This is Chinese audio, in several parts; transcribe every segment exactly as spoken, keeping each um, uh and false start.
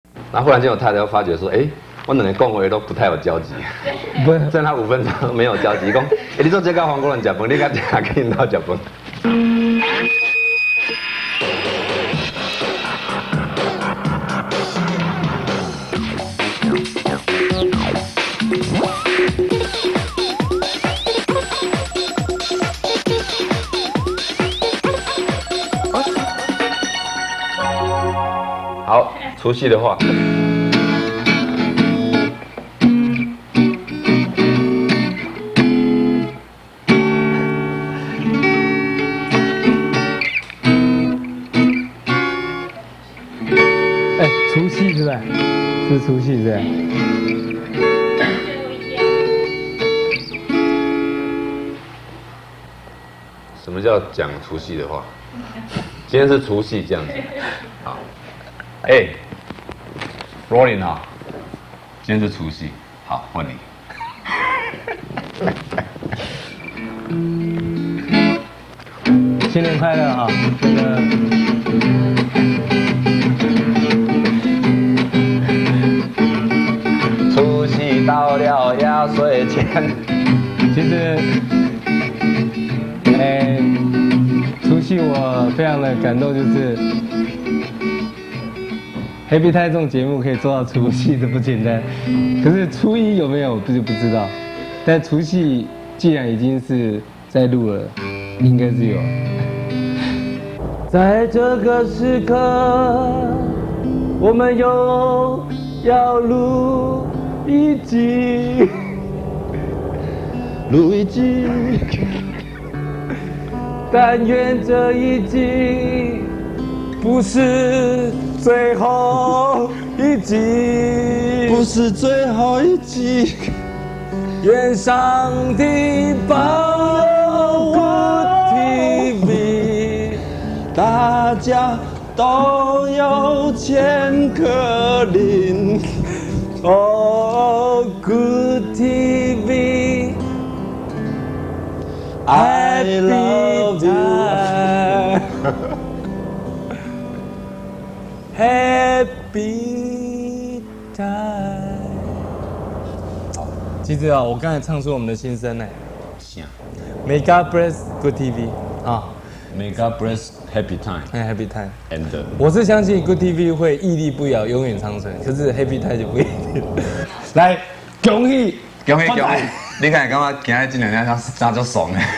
然后忽然间我太太发觉说，哎、欸，我两个讲话都不太有交集，不，剩他五分钟没有交集，讲，哎、欸，你做这个黄国人吃饭，你敢吃去因兜吃饭？好，除夕的话， 哎、欸，除夕是不是？是除夕是不是？ 什么叫讲除夕的话？今天是除夕这样子，好。哎、欸、，Rolling 啊，今天是除夕，好，换你。 新年快乐啊！这个除夕到了压岁钱， 其实，哎、欸，除夕我非常的感动，就是。黑皮泰这种节目可以做到除夕都不简单，可是初一有没有不就不知道，但除夕既然已经是在录了，应该是有。在这个时刻，我们又要录一集，录一集，但愿这一集不是最后一集， 不是最后一集。 愿上帝保佑 Good T V， 大家都有钱可领。 哦 ，Good T V， I love you。 Happy time。其实啊，我刚才唱出我们的心声呢。 啥 ？May God bless Good T V 啊。 May God bless Happy time。 哎 ，Happy time。 And 我是相信 Good T V 会屹立不摇，永远长存。可是 Happy time 就不一定。来，恭喜， 恭喜恭喜！你看，刚刚今天这两天他他就爽了。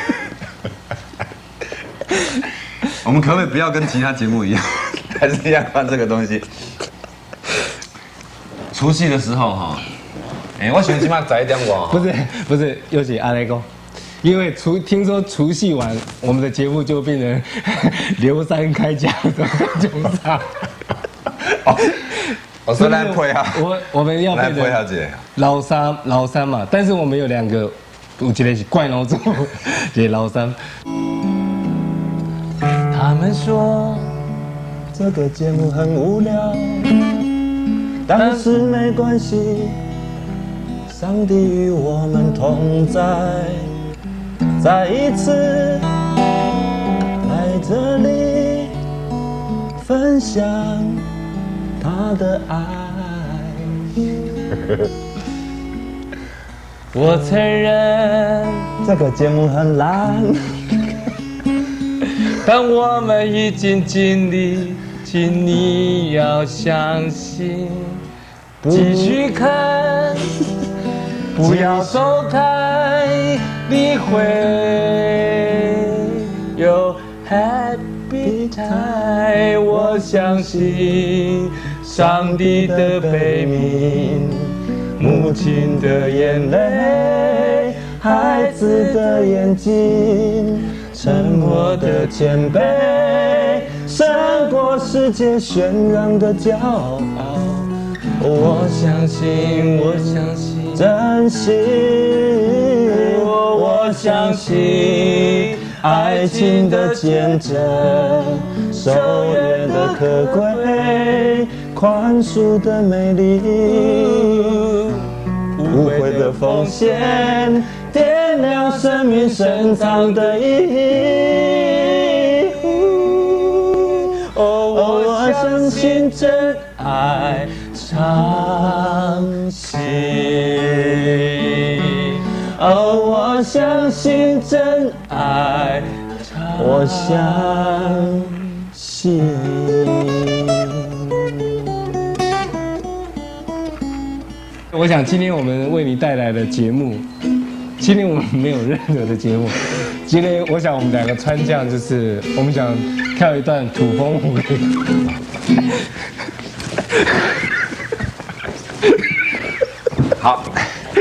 我们可不可以不要跟其他节目一样？还是要看这个东西。除夕的时候哈，哎、欸，我喜欢起码早一点我。 不是不是，尤其阿雷公，因为除听说除夕晚，我们的节目就变成流山开讲的囧上。 哦，我说来配啊， 我我们要配下姐。 老三老三嘛，但是我们有两个，有一个是怪老祖，一个老三。他们说。 这个节目很无聊，但是没关系，上帝与我们同在。再一次来这里分享他的爱。 我承认这个节目很烂， 但我们已经尽力。请你要相信，继续看，不要走开，你会有 happy time。我相信上帝的悲悯，母亲的眼泪，孩子的眼睛，沉默的谦卑。胜过世界喧嚷的骄傲，我相信，我相信，真心，我相信爱情的见证，守约的可贵，宽恕的美丽，无悔的奉献，点亮生命深藏的意义。哦，我相信真爱伤心。哦，我相信真爱，我相信。 我想今天我们为你带来的节目，今天我们没有任何的节目。今天我想我们两个川将就是我们想跳一段土风舞。 好，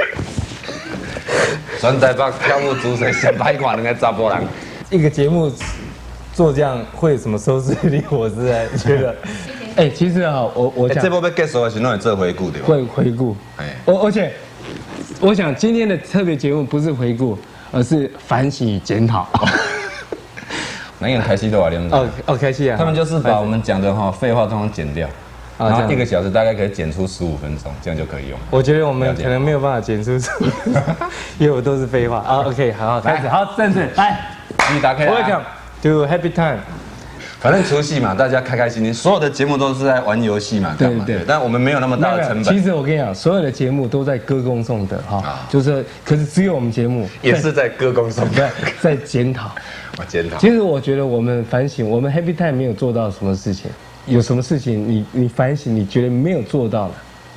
全台北跳舞姿势上歹看两个查甫人。 一个节目做这样会有什么收视率？我实在觉得，哎、欸，其实啊，我我想这部要结束的时候，会做回顾对吧？ 会回顾，哎，我而且我想今天的特别节目不是回顾，而是反省与检讨。 那个开心都啊，连哦哦，开心啊！ 他们就是把我们讲的哈废话通通剪掉。然后一个小时大概可以剪出十五分钟，这样就可以用。 我觉得我们可能没有办法剪出，因为我都是废话啊。OK， 好，开始，好，站正，来， 你打开。 Welcome to Happy Time。 反正除夕嘛，大家开开心心，所有的节目都是在玩游戏嘛， 对对。 但我们没有那么大的成本。 其实我跟你讲，所有的节目都在歌功颂德哈，就是，可是只有我们节目也是在歌功颂德， 在检讨。 我检讨。 其实我觉得我们反省，我们 Happy Time 没有做到什么事情。有什么事情你你反省，你觉得没有做到的？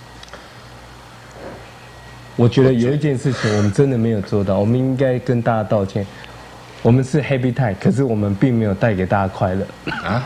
我觉得有一件事情我们真的没有做到，我们应该跟大家道歉。我们是 Happy Time， 可是我们并没有带给大家快乐啊。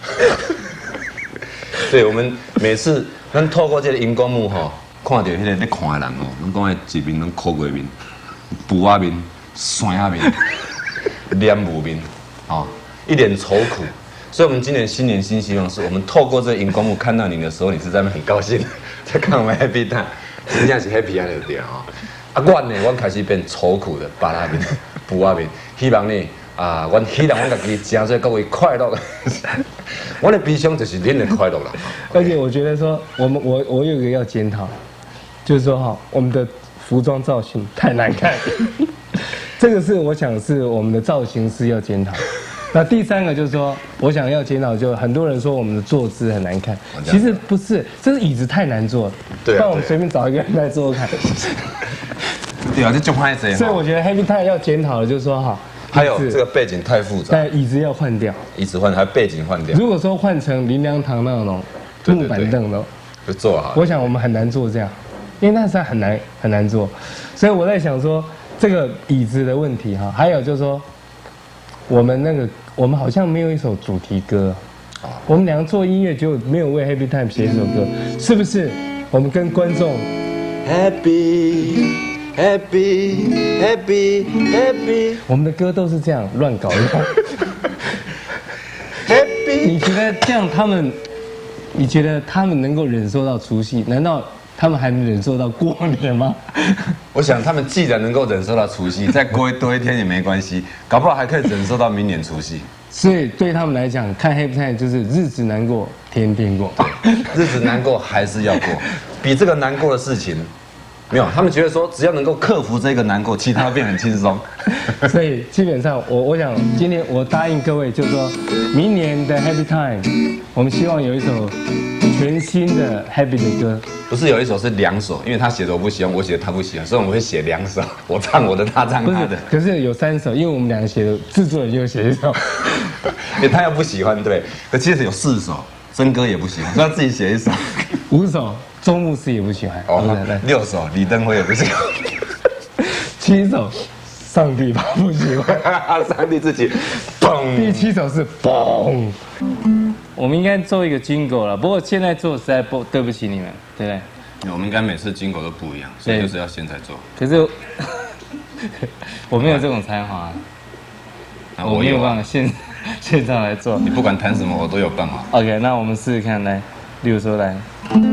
对，我们每次咱透过这个荧光幕吼，看到迄个在看的人哦，咱讲的一面拢苦过面、腐啊面、酸啊面、脸无面，哦，一脸愁苦。所以，我们今年新年新希望是我们透过这个荧光幕看到你的时候，你是在那很高兴，在看我们 Happy Time， 真正是 Happy 啊，对啊。啊，我呢，我开始变愁苦的巴拉面、布啊面，希望呢，啊，我希望我自己真做各位快乐。我的悲伤就是恁的快乐啦。 而且我觉得说，我们我我有一个要检讨，就是说哈，我们的服装造型太难看，这个是我想是我们的造型师要检讨。那第三个就是说，我想要检讨，就很多人说我们的坐姿很难看，其实不是，这是椅子太难坐了。对、啊，那我们随便找一个人来坐看。 对啊，这就拍谁？ 所以我觉得 Happy Time 要检讨的，就是说哈， 还有这个背景太复杂， 但椅子要换掉， 椅子换，还有背景换掉。 如果说换成林良堂那种木板凳的， 就坐好。 我想我们很难坐这样，因为那是很难很难坐，所以我在想说这个椅子的问题哈，还有就是说我们那个。我们好像没有一首主题歌，我们两个做音乐就没有为 Happy Time 写一首歌，是不是？我们跟观众 Happy Happy Happy Happy， 我们的歌都是这样乱搞的。 Happy， 你觉得这样他们，你觉得他们能够忍受到除夕？难道他们还能忍受到过年吗？ 我想他们既然能够忍受到除夕，再过多一天也没关系，搞不好还可以忍受到明年除夕。 所以对他们来讲，看 Happy Time 就是日子难过，天天过。 日子难过还是要过，比这个难过的事情没有。他们觉得说，只要能够克服这个难过，其他变很轻松。 所以基本上，我我想今天我答应各位，就是说明年的 Happy Time， 我们希望有一首全新的 Happy 的歌。 不是有一首是两首，因为他写的我不喜欢，我写的他不喜欢，所以我们会写两首，我唱我的，他唱他的。 可是有三首，因为我们两个写的，制作人就写一首， 因为他又不喜欢，对。可其实有四首，曾哥也不喜欢，所以他自己写一首。 五首，周牧师也不喜欢。 哦，六首，李登辉也不喜欢。 七首，上帝吧不喜欢， 上帝自己，嘣。 第七首是嘣。我们应该做一个jingle了，不过现在做实在不对不起你们，对不对？ 我们应该每次jingle都不一样，所以就是要现在做。 可是我没有这种才华，啊、我没有办法现现场来做。 你不管谈什么，我都有办法。 OK， 那我们试试看，来，例如说来。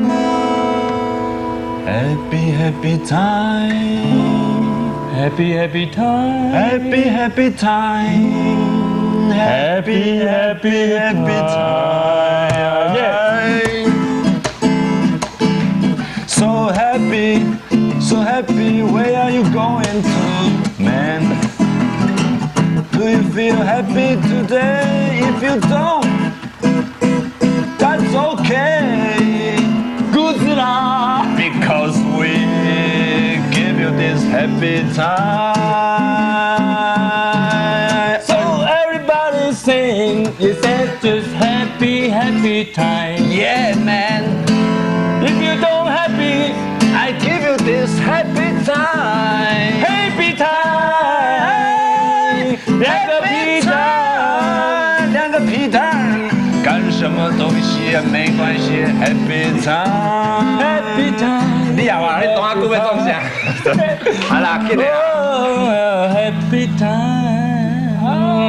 Happy happy time, happy happy time, happy happy time. Happy, happy, happy time. Yeah. So happy, so happy. Where are you going to, man? Do you feel happy today? If you don't, that's okay. 古子 because we give you this happy time. So everybody sing, you said just happy, happy time. Yeah, man. If you don't happy, I give you this happy time. happy time，两个屁蛋， 两个屁蛋，干什么东西也没关系。Happy time，Happy time， 你呀哇，你懂啊？各位中奖。好啦，给你啦。 Happy time。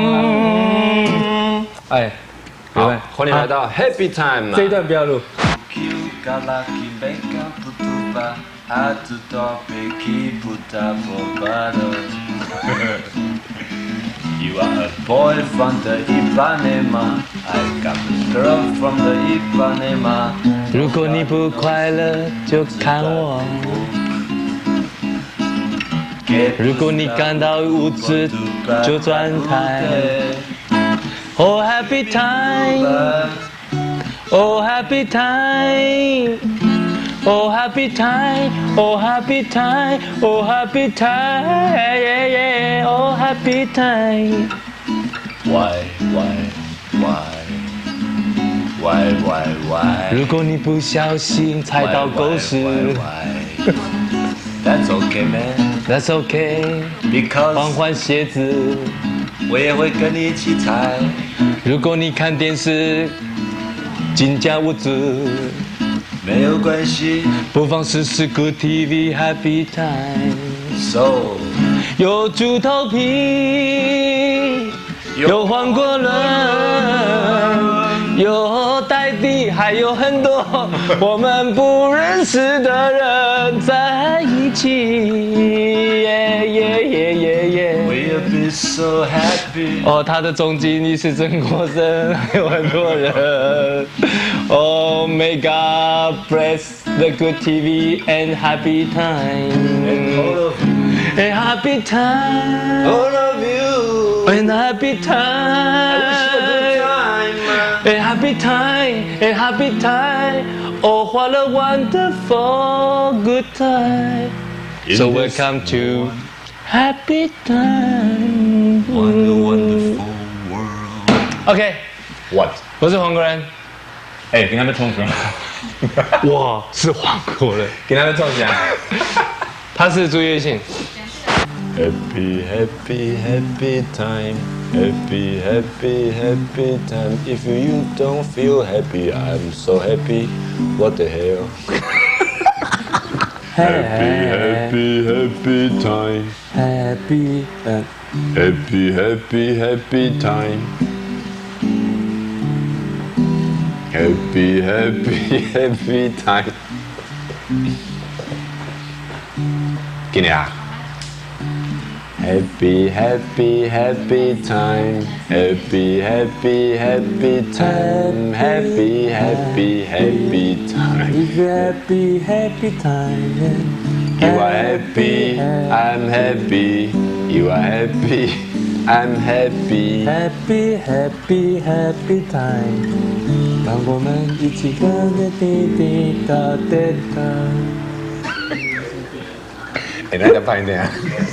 哎， 好，欢迎来到 Happy Time。 这一段不要录。 You are a boy from the Ipanema. I got a girl from the Ipanema. 如果你不快乐，就看我。如果你感到无知，就转台。Oh happy time, oh happy time, oh happy time, oh happy time, oh happy time, yeah yeah, oh happy time. Why, why, why, why, why, why? 如果你不小心踩到狗屎 ，That's okay, man. That's okay. Because 换换鞋子， 我也会跟你一起踩。 如果你看电视，金家屋子， 没有关系。 不妨试试 Good T V Happy Time。 So 有猪头皮，有黄国伦，有戴地，还有很多我们不认识的人在一起。耶耶耶耶耶 We'll be so happy. 哦，他的总经理是曾国生，还有很多人。Oh may God bless the good T V and happy time. And all of you. A happy time. All of you. And happy time. I wish you a good time. A happy time. A happy time. Oh, what a wonderful good time. In So this welcome to happy time. What a wonderful world. OK， What？ 我是黄国人。 哎，跟他们冲什么？ 我是黄国人。 跟他们冲啥？ 他是朱月信。 Happy, happy, happy time. Happy, happy, happy time. If you don't feel happy, I'm so happy. What the hell? Happy, happy, happy time. Happy，嗯， Happy, happy, happy time. Happy, happy, happy time. 给你啊。 Happy, happy, happy time. Happy, happy, happy time. Happy, happy, happy time. happy happy time. You are happy, I'm happy. You are happy, I'm happy. Happy happy happy time， 让我们一起跟着滴滴答答答。 哎，那个拍点啊。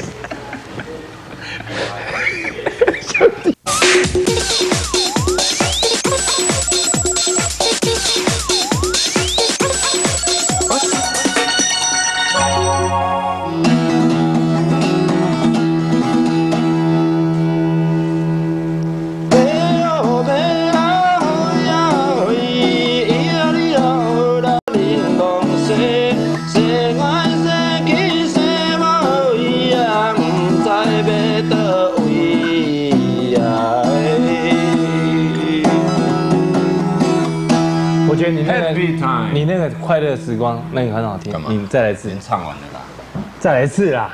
我觉得你那个 Happy time 你那个快乐时光那个很好听， 干嘛你再来一次， 唱完了啦。 再来一次啦。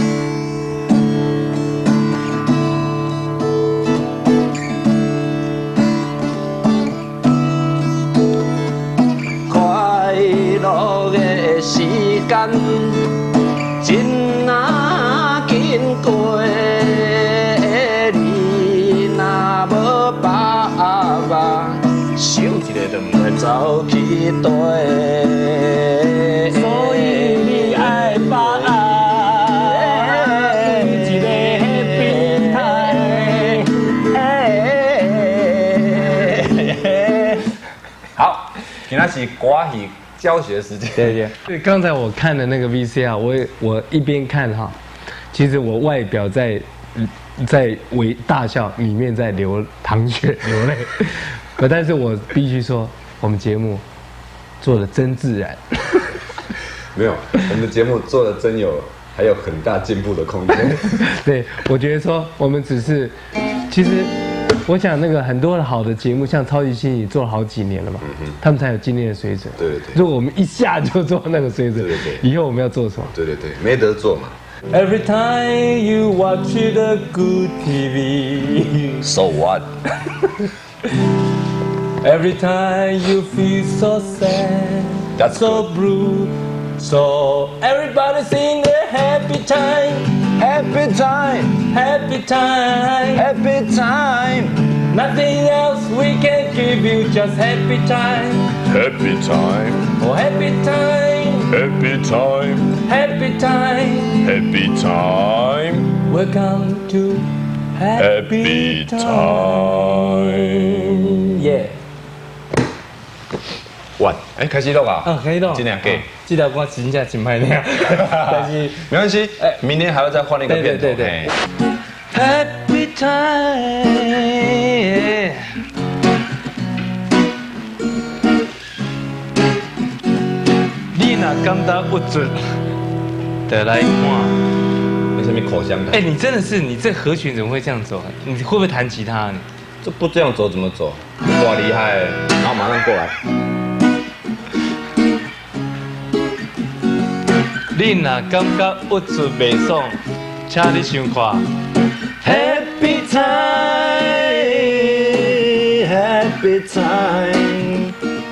快乐的时间真啊紧过，你若无把握，想一个就不会走去地。 所以是歌戏教学时间。 对对对，刚才我看的那个 V C R， 我也我一边看哈，其实我外表在在微大笑，里面在流淌血流泪。可但是我必须说，我们节目做的真自然。 没有，我们的节目做的真有，还有很大进步的空间。 对，我觉得说我们只是，其实我想那个很多好的节目，像超级星也做了好几年了嘛，嗯、他们才有今天的水准。 对对对。 如果我们一下就做那个水准，对对对，以后我们要做什么？ 对对对，没得做嘛。 Every time you watch the good T V, so what? Every time you feel so sad, that's so good. blue. So everybody sing a happy time, happy time, happy time, happy time. Nothing else we can give you, just happy time. Happy time. Oh, happy time. Happy time. Happy time. Happy time. Welcome to happy, happy time. Yeah. 哇，哎，开始录啊？ 嗯，可以录。 尽量给。 这条歌真正真歹听，但是没关系。哎，明天还要再换一个片头。 对对对。Happy time。你若感到不准，就来看。 为什么口香糖？ 哎，你真的是，你这合群怎么会这样走？你会不会弹吉他？你这不这样走怎么走？哇，厉害！然后马上过来。 你若感觉郁卒袂爽，请你想看。Happy time, happy time.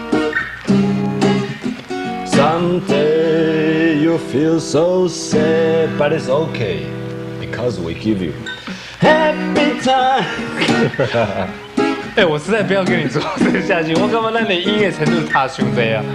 Someday you feel so sad, but it's okay because we give you happy time. 哎、欸，我实在不要跟你做这个下去，我干嘛让你音乐程度差胸这样？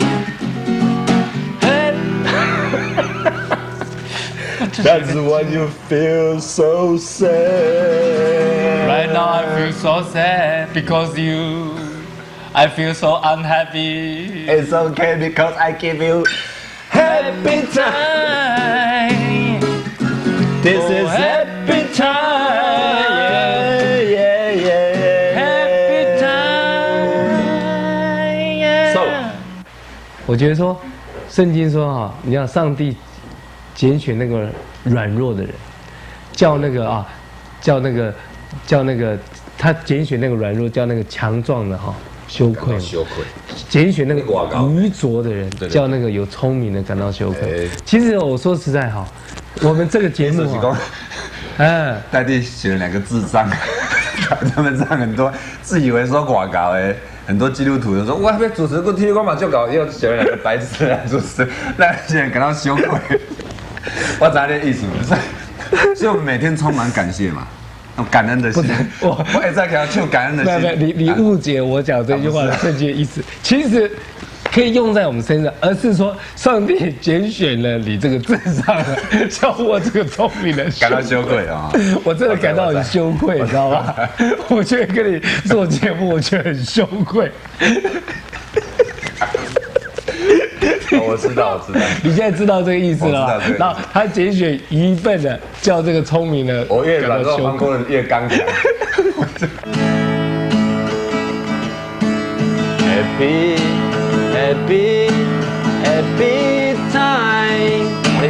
That's why you feel so sad. Right now I feel so sad because you. I feel so unhappy. It's okay because I give you happy time. This oh, is happy time. Yeah, yeah, yeah. Happy time. Yeah. So， 我觉得说，圣经说哈，你要上帝拣选那个软弱的人，叫那个啊，叫那个，叫那个，他拣选那个软弱，叫那个强壮的哈。 羞愧， 羞愧。 拣选那个愚拙的人，叫那个有聪明的感到羞愧。其实我说实在哈，我们这个节目啊， 哎，戴弟选了两个智障，他们这样很多自以为说广告哎，很多基督徒就说我要主持过体育光嘛就搞，又选了两个白痴来主持，让现在感到羞愧。我咋的意思？所以我们每天充满感谢嘛。 感恩的心，我我也在给他就感恩的心。 没有，你你误解我讲这句话的正确意思。其实可以用在我们身上，而是说上帝拣选了你这个智障的，叫我这个聪明的， 感到羞愧啊！ 我真的感到很羞愧，你知道吗？我觉得跟你做节目，我觉得很羞愧。 我知道，我知道。 你现在知道这个意思了吧？然后他拣选愚笨的，叫这个聪明的。 我越软弱，韩国人越刚强。Happy, happy, happy time.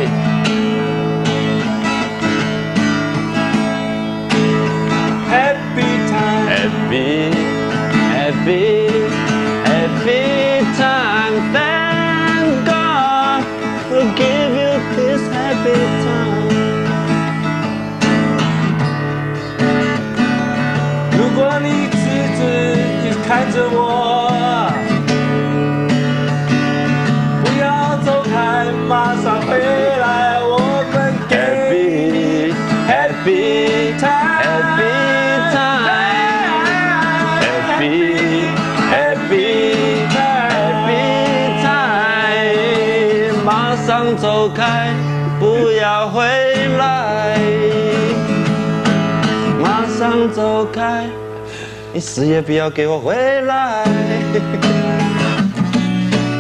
Happy time. Happy, happy, happy time. We'll give you this happy time. 如果你只是看着我，不要走开，马上回来，我们给 happy time, happy happy happy time. 马上走开，不要回来。马上走开，你死也不要给我回来。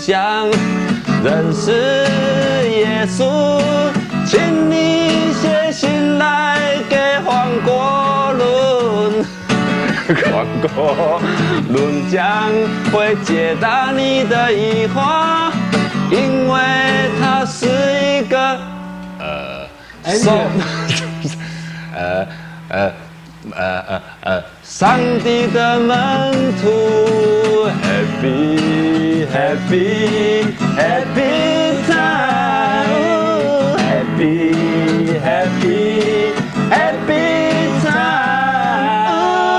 想认识耶稣，请你写信来给黄国伦，黄国伦将会解答你的疑惑，因为他是一个呃送呃呃呃呃呃上帝的门徒 ，Happy Happy Happy Time Happy Happy Happy Time。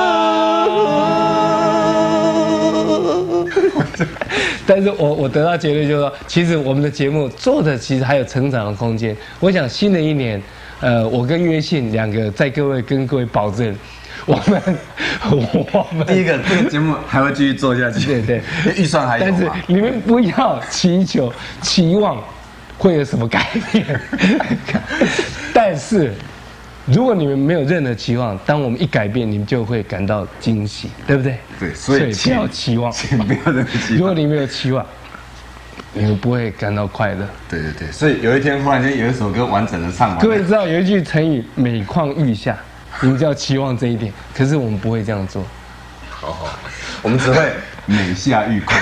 但是我我得到结论就是说，其实我们的节目做的其实还有成长的空间。我想新的一年，呃，我跟约信两个在各位跟各位保证，我们我们第一个这个节目还会继续做下去， 对对， 预算还有但是嘛？ 你们不要祈求期望会有什么改变，但是如果你们没有任何期望，当我们一改变，你们就会感到惊喜，对不对？ 对，所以不要期望， 不要任何期望。 如果你没有期望，你们不会感到快乐。 对对对，所以有一天忽然间有一首歌完整的唱完， 各位知道有一句成语“每况愈下”，你们就要期望这一点。可是我们不会这样做。 好好，我们只会每下愈况。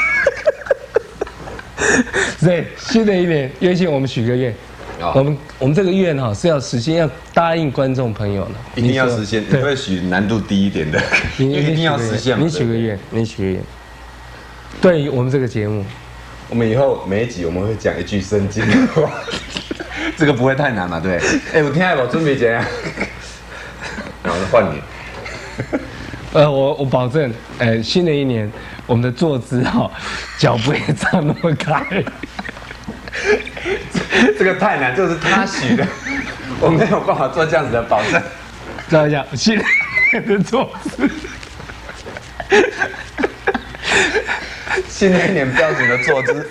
所以新的一年，约信我们许个愿。 哦我们我们这个愿哈是要实现，要答应观众朋友的， 一定要实现，你对， 会许难度低一点的， 你因为一定要实现嘛。 你许个愿，你许个愿。对于我们这个节目， 我们以后每一集我们会讲一句圣经的话，这个不会太难嘛，对不对？哎，我听下我准备怎样？然后换你。 呃，我我保证，呃，新的一年我们的坐姿哈，脚不会张那么开。 这个太难，这是他许的，我没有办法做这样子的保证。 照一下新的一年的坐姿。 新的一年标准的坐姿。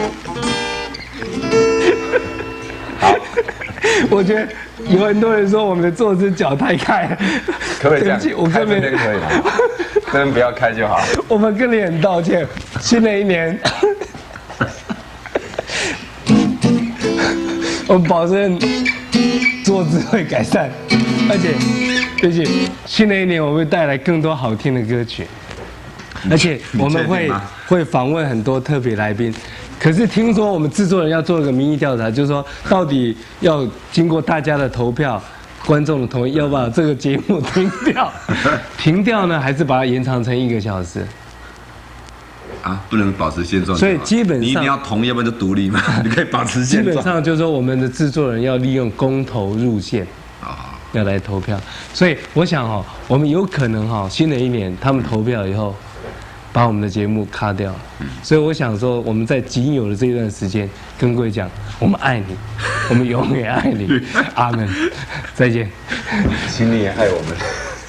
好， 我觉得有很多人说我们的坐姿脚太开了， 可不可以这样？ 对不起我开根本这边可以吗？这边不要开就好。 我们跟你很道歉。新的一年，我们保证坐姿会改善，而且，而且新的一年我会带来更多好听的歌曲，而且我们会会访问很多特别来宾。可是听说我们制作人要做一个民意调查，就是说到底要经过大家的投票。观众的同意，要把这个节目停掉，停掉呢，还是把它延长成一个小时？ 啊，不能保持现状。 所以基本上你一定要同意，要不然就独立嘛。你可以保持基现状。 本上就是说，我们的制作人要利用公投入线， 啊， 要来投票。所以我想哈、哦，我们有可能哈、哦，新的一年他们投票以后，把我们的节目卡掉。所以我想说，我们在仅有的这一段时间，跟各位讲，我们爱你，我们永远爱你，阿门。再见。 请你也爱我们。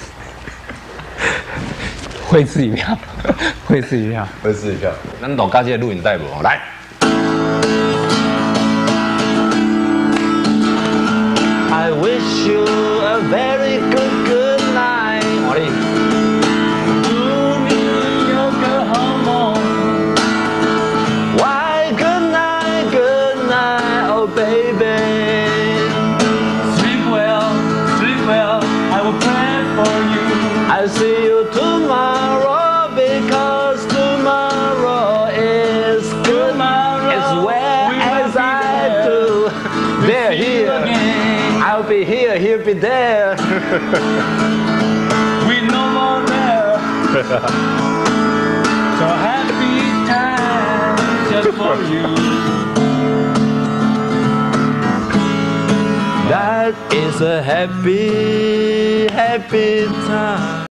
会吃一票，会吃一票。 会试一票。 咱大家这个录影带无？来。 I wish you a very good good night。 华丽。 祝你有个好梦。 Why good night good night oh baby。 Sleep well, sleep well. I will pray for you. I'll see you tomorrow because tomorrow is good. Tomorrow It's where we will as be I there. do. They're see you here. again. I'll be here, he'll be there. We no more there. So happy time just for you. That is a happy, happy time.